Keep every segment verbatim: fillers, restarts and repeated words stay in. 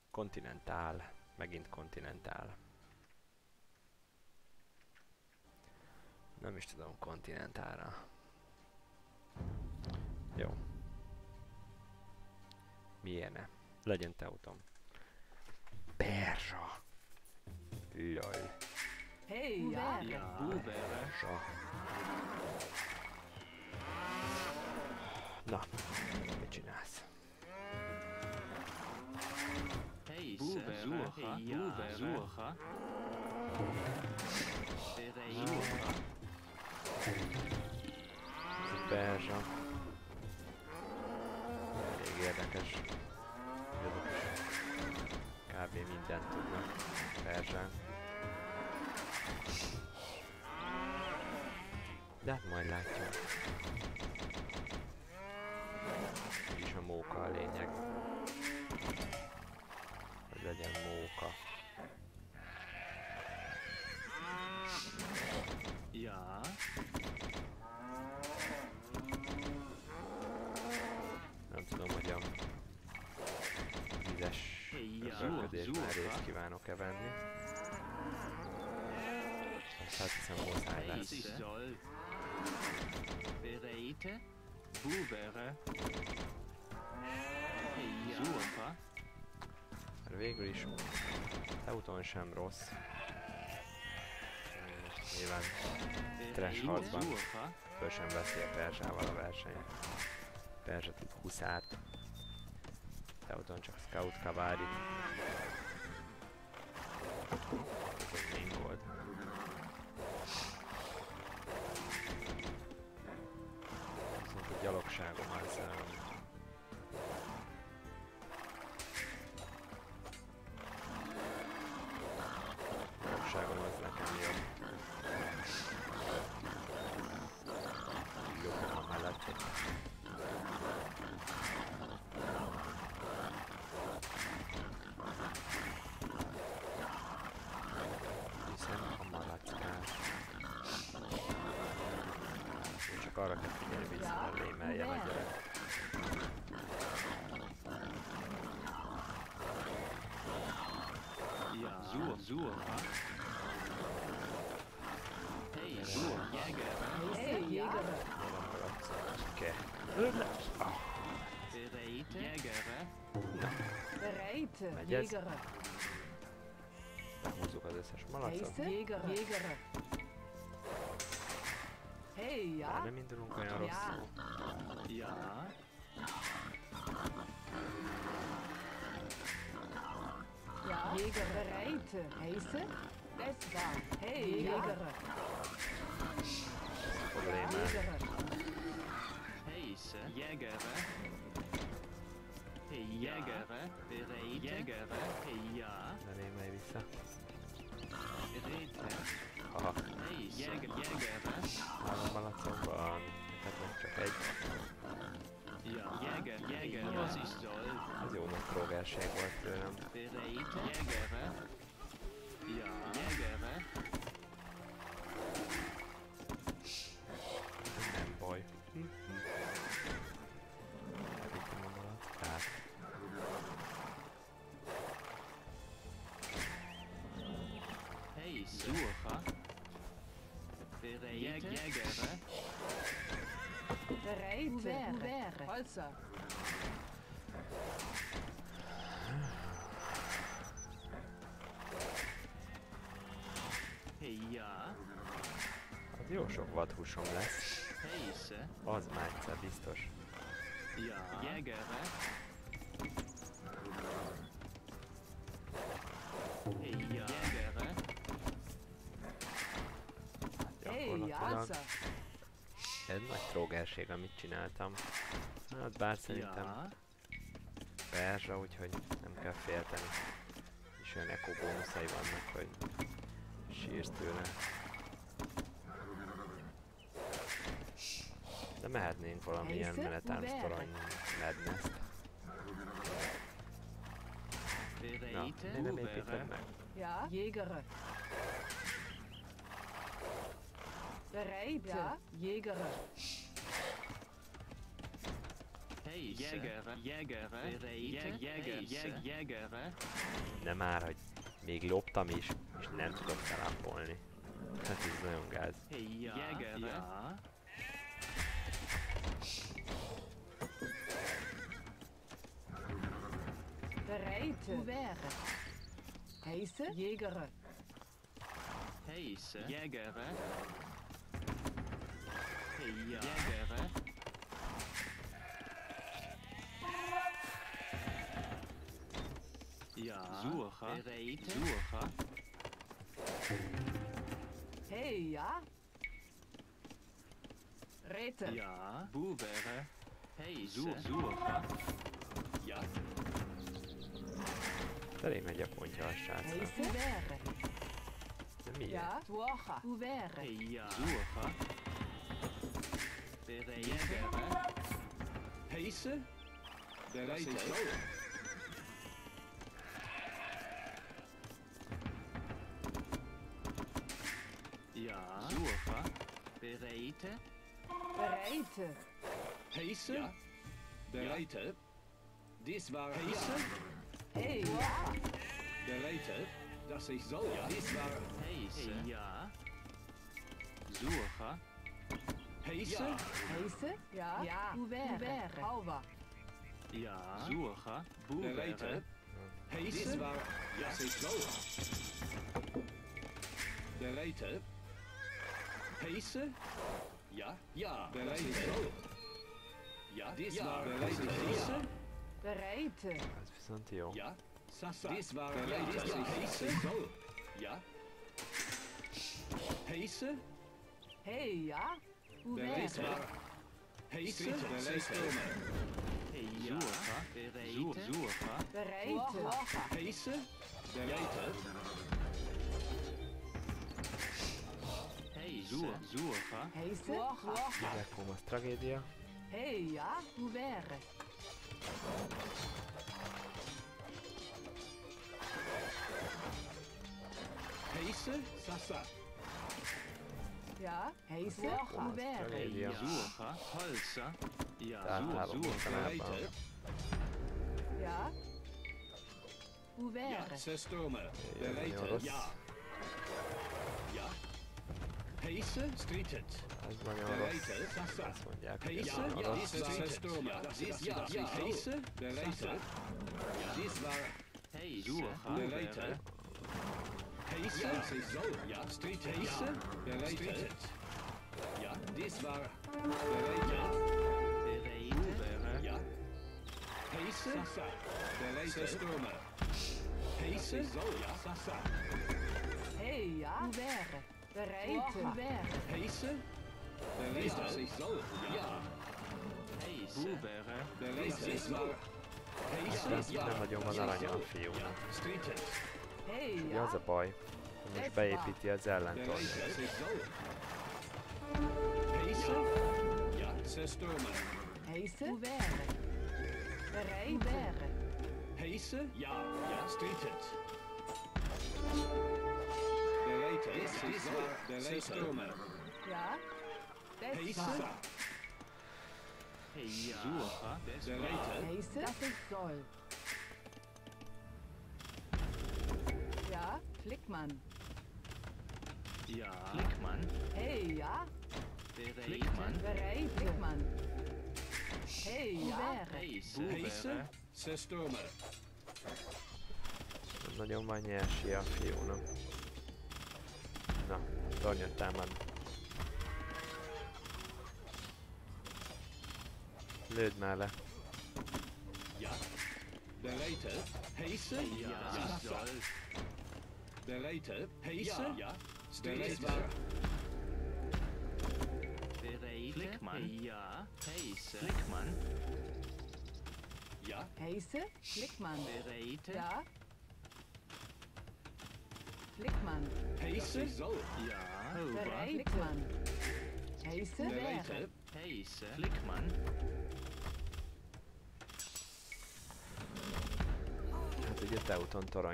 Kontinentál. Megint kontinentál. Nem is tudom kontinentálra. Jó. Milyen-e? Legyen teutom. Perzsa. Lol. Hey, ja. Perzsa. Na, mit csinálsz? Hey, Zuha, ja, Zuha. Zuha. Ez a perzsa. Elég érdekes. Azok is kb. Mindent tudnak perzsán. De hát majd látjuk. Úgyis a móka a lényeg. Hogy legyen móka. Ja. Nem tudom, hogy a vizes öröködésben részt kívánok-e venni. Ezt hát hiszem muszáj lesz. Bereite. Bubere. Zuha. Mert végül is Teuton sem rossz. Nyilván trash harcban föl sem veszi a perzsával a versenyt. Perzsa tud huszát. Teuton csak scout kavárit. Ez még volt. Viszont a gyalogságom az... Um, gyalogságom az nekem jobb. Jobb a mellett. Hiszen a malackás. Csak arra kell figyelni, hogy visszafelé emeljen a gyerek. Ja, Zuha, Zuha. Hey, Zuha, Jäger. Hey, ja. Oké. Bereite. Jäger. Bereite. Megy ez? Jäger. Húzzuk az összes malacot. Heisse. Jäger. Jäger. Hey, Már ja. nem indulunk olyan rosszul. Ja. Ja. Jäger. Bereite. Heisse. Westbahn. Hey, Jäger. Problémás. Jäger. Heisse. Jäger. Hey, Jäger. Bereite. Jäger. Hey, ja. Ne rémelj vissza. Bereite. Haha. Hey, Jäger, Jäger. Három malacom van. Neked meg csak egy. Ja, Jäger, Jäger, was is soll. Ez jó nagy trógerség volt tőlem. Bereite. Jäger. Ja, Jäger. Nem baj. Elvittem a malackát. Hey, Zuha. Bereite. Jäger. Bereite. Hubert. Holzer. Hey, ja. Az jó sok vadhúsom lesz. Heisse. Az már egyszer biztos. Ja. Jäger. Hey, ja. Jäger. Hey, ja. Gyakorlatilag ez nagy trógerség, amit csináltam. Hát bár szerintem Ja. perzsa, úgyhogy nem kell félteni. És olyan eko bónuszai vannak, hogy sírsz tőle. De mehetnénk valamilyen Helyszín? menetámsztorony Madness-t. Na, Bereite. miért nem építed meg? Ja. Jäger. Bereite. Ja. Jäger. Heisze. Jägere, jägere, bereite, jäger, jäger, jägere. Nem már, hogy még loptam is, és nem tudok felápolni. Hát ez nagyon gáz. Ja, jägere. Ja. Bereite. Ouvert. Heiße. Jägere. Heiße. Jägere. Ja. Jägere. Ja. Suche. Bereite. Suche. Hey, ja. Rete. Ja. Buvere. Heiße. Suche. Ja. Elég megy a pontja a srácnak. Heiße. Ouvert. De miért? Ja. Tuocha. Ouvert. Ja. Suche. Bereite. Heiße. Bereite. Ja. Suche. Bereite. Bereite. Heiße. Ja. Bereite. Dies war Heiße. Hey, ja. Bereite. Dass ich soll. Ja. Dies war Heiße. Ja. Suche. Heiße. Heiße. Ja. Ja. Ouvert. Ouvert. Hauwa. Ja. Suche. Buvere. Bereite. Heiße. Dies war dass ich soll. Bereite. Heiße. Ja. Ja. Bereite. Ja. Dies war bereite. Heiße. Bereite. Ez viszont jó. Ja. Sasa. Dies war bereite. Dass ich heiße soll. Ja. Heiße. Hey, ja. Ouvert. Bereite. Heiße. Bereite. Ja. Bereite. Suche. Bereite. Heiße. Bereite. Heiße. Suche. Heiße. Tuocha. Gyerekkom, az tragédia. Hey, ja. Ouvert. Heiße. Sasa. Ja. Heiße. Tuocha. Ouvert. Tragédia. Suche. Holzer. Ja. Általában Suche. mostanában. Bereite. Ja. Ja. Ouvert. Zerstömer. Nagyon Bereite. rossz. Ja. Ja. Heiße. Streetet. Ez nagyon rossz. Bereite. Sasa. Azt mondják, hogy ez Heiße. nagyon Ja. rossz. Dies war Zerstömer. Dies ja. Ja. Heiße. Bereite. Dies war Heiße. Bereite. Buvere. Heiße. Ja. Ich soll. Ja. Street. Heiße. Bereite. Ja. Dies war Bereite. Bereite. Buvere. Ja. Heiße. Sasa. Bereite. Zerstömer. Heiße. Soll. Ja. Sasa. Hey, ja. Ouvert. Bereite. Ouvert. Heiße. Bereite. Ich soll. Ja. Heiße. Buvere. Bereite. Dies war Heiße. Aztán nem nagyon van aranya a fiúnak. Streetet. Hey, Ugye ja. az a baj, hogy most beépíti az ellentornyot. Bereite. Ich soll. Heiße. Ja. Zerstömer. Heiße. Ouvert. Bereite. Ouvert. Heiße. Ja. Ja. Streetet. Bereite. Dies war Zerstömer. Ja. Heiße. Desva. Ja. Suche. Bereite. Heiße. Das ich soll. Ja. Klickmann. Ja. Klickmann. Hey, ja. Klickmann. Bereite. Klickmann. Hey, ja. Ouvert. Heiße. Heiße. Buvere. Zerstömer. Nem nagyon van nyersi a fiúnak. Na, tornyot támad. Lőd már le. Ja. Bereite. Heiße. Ja. Sasa. Soll. Bereite. Heiße. Ja. Bereite. Bereite. Bereite. Klickmann. Ja. Heiße. Klickmann. Ja. Heiße. Klickmann. Bereite. Ja. Klickmann. Heiße. Soll. Ja. Over. Bereite. Klickmann. Heiße. Bereite. Ouvert. Heiße. Klickmann. Hát ugye Teuton torony.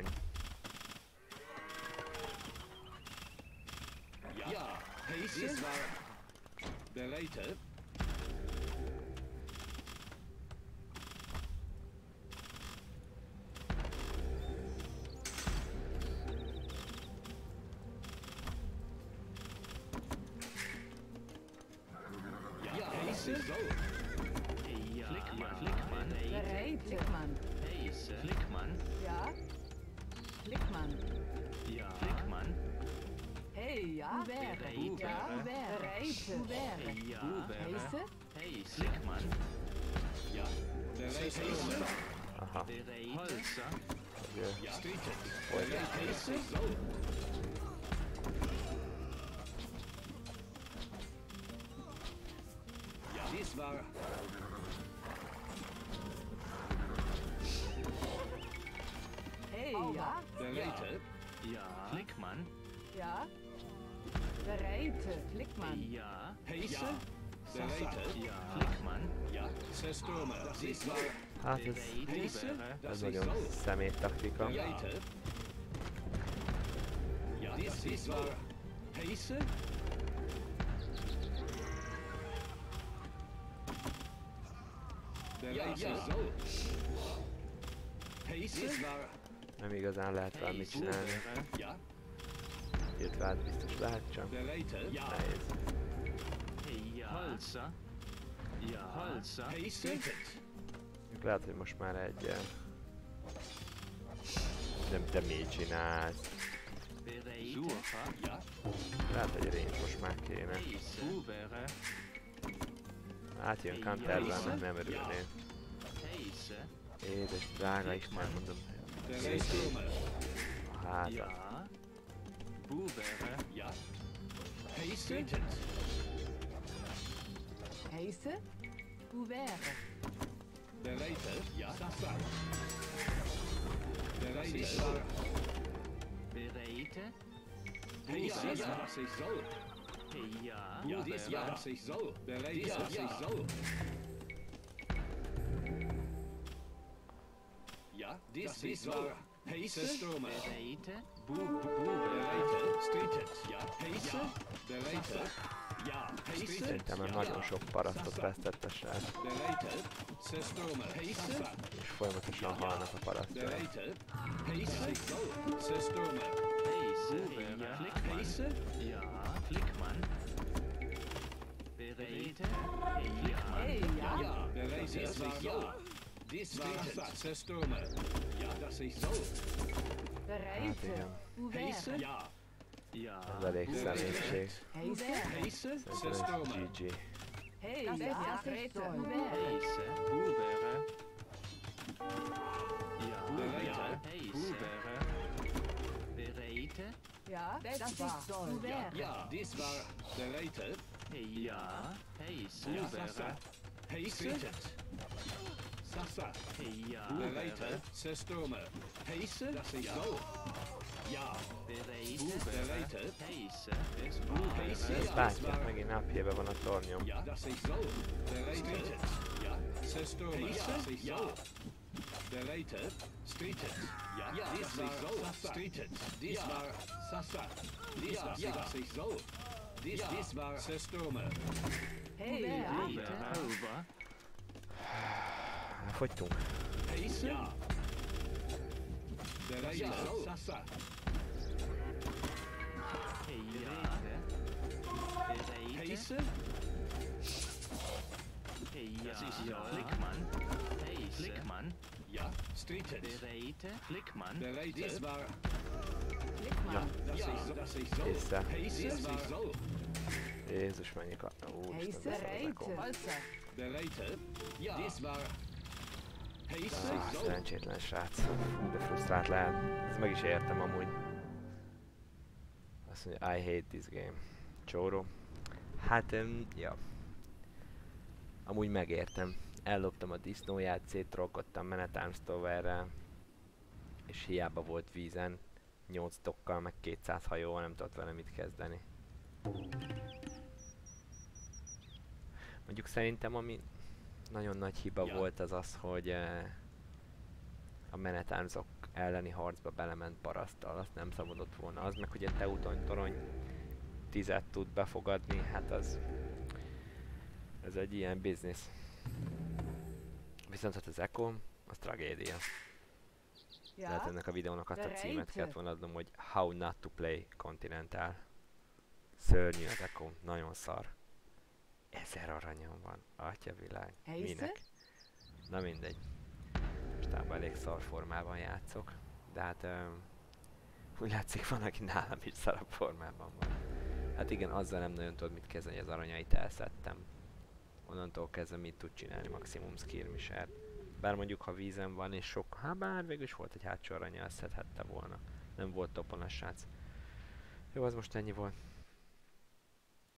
Ja. Ja. Heiße. Dies war Bereite. das ist so. Ja, Flickmann, Flickmann, Bereit. Flickmann. Heise, Flickmann, Ja. Flickmann. ja, Flickmann, Hey, ja. Bereit. Ja. Bereit. Bereit. ja, Heise. Heise, Flickmann, Ja, bereit, Heise. Aha, bereit, Holzer, ugye, Ja, Streetet. Volt. Bereit, Heise. So. Ja, dies war... Hey, ja. Bereit. ja, Flickmann, Ja. Bereit. Flickmann. ja, Heise. Bereit. ja, Flickmann, Ja, Zerstörmer. Dies war... hát ez, bereit, Heise. Bere, Das ez ist nagyon so. szemét taktika. Bereit. Ja, dies, dies war... Heise. Bereit. Ja, so. Heise. Dies war... Nem igazán lehet valamit Heise, csinálni. Bere, Ja, Illetve hát biztos lehet, csak bereit. Ja. nehéz. ja, Holzer, ja, Holzer, Heise. Még lehet, hogy most már egy... eh, Nem te mit csinálsz. bereit, Sucher, Ja, Lehet, hogy range most már kéne. Heise, Bubere, Átjön counterben, nem örülnék. Heise, Édes, drága Isten, mondom. bereit. Stürmer. A háta. ja, Bubere, Ja. Heise. Heise. Ouvert. Bereit. Ja, Sasa. Bereit. Dies war... bereit, Heise. Ja, das ist so. ja, Ja, dies, ja, das ist so. Bereit. Ja, das ist so. Ja, dies, dies war... Heise. Stürmer. bereit, Bu, Bu, Bubere, Bereit. Streetet. Ja, Heise. Bereit. Ja, Heise. Szerintem már nagyon sok parasztot vesztett a srác, Bereit. Zerstörmer. Heise. és folyamatosan halnak a parasztok. Bereit. Heise. Zerstörmer. Heise, Ja, ja, Flickmann, Heise. ja, Flickmann, bereit, ja, Hey, ja. Ja, bereit. Das ist so. Dies war Zerstörmer. Ja, das ist so. Bereit. Hát igen, Ouvert. Heise. Ja. ja, ez elég szemétség. Heise. Heise. Szerintem ez Zerstörmer. gé gé. Hey, ja. Bereit. Ouvert. Heise, Bubere, ja, Bereit. ja, Heise, Bubere, bereit, Ja. Das ist so. Ouvert. Ja, dies war bereit. ja, Heise, Ja, Bubere, Sasa. Heise. Sasa. ja, Bereit. Bubere, Zerstörmer. Heise. Das ist so. Ja. bereit, Bereit. Heise, Heise. Ez Ja, bátyja, megint napjébe van a tornyom. Ja, das ist so. Bereit. Ja. Zerstörmer. Ja, das ist so. Bereit. Streetet. Ja, ja, dies war so. Streetet. Dies war Sasa. Dies war ja, das ist so. Dies, dies war Zerstörmer. Hey, ja. Bubere, over, Fogytunk. Heise. Ja. Bereit. Ja, Sasa. ja, bereit, Heise. ja, Flickmann, Heise, Flickmann, Ja. Streetet. bereit, Flickmann, Bereit. Dies war... Flickmann. Das ist, das ist so. Észre. Heise. Dies war so. Jézus, mennyi ka... Úristen, Heise. beszarok Bereit. nekom. Holzer. Bereit. Ja. Dies war... Heise. Ah, So. szerencsétlen srác. Fú, de frusztrált lehet. Ezt meg is értem amúgy. Azt mondja, I hate this game. Csóró. Hát, um, ja. Amúgy megértem. Elloptam a disznóját, széttrollkodtam Menetarmstowerrel. És hiába volt vízen. nyolc tokkal, meg kétszáz hajóval nem tudott vele mit kezdeni. Mondjuk szerintem ami nagyon nagy hiba Ja. volt az az, hogy eh, a Menetarmsok elleni harcba belement paraszttal, azt nem szabadott volna. Az meg, hogy a Teuton torony tízet tud befogadni, hát az... Ez egy ilyen biznisz. Viszont hát az Echo, az tragédia. Lehet Ja. ennek a videónak azt a Bereit. címet kellett volna adnom, hogy How Not to Play Continental. Szörnyű az Echo, nagyon szar. Ez Ezer aranyom van. Atyavilág. Helysze? Minek? Na mindegy. Mostában elég szar formában játszok. De hát um, úgy látszik van, aki nálam is szarabb formában van. Hát igen, azzal nem nagyon tudod mit kezdeni, hogy az aranyait elszedtem. Onnantól kezdve mit tud csinálni maximum skirmisher. Bár mondjuk ha vízen van és sok, hát bár végül is volt egy hátsó aranya, elszedhette volna. Nem volt topon a srác. Jó, az most ennyi volt.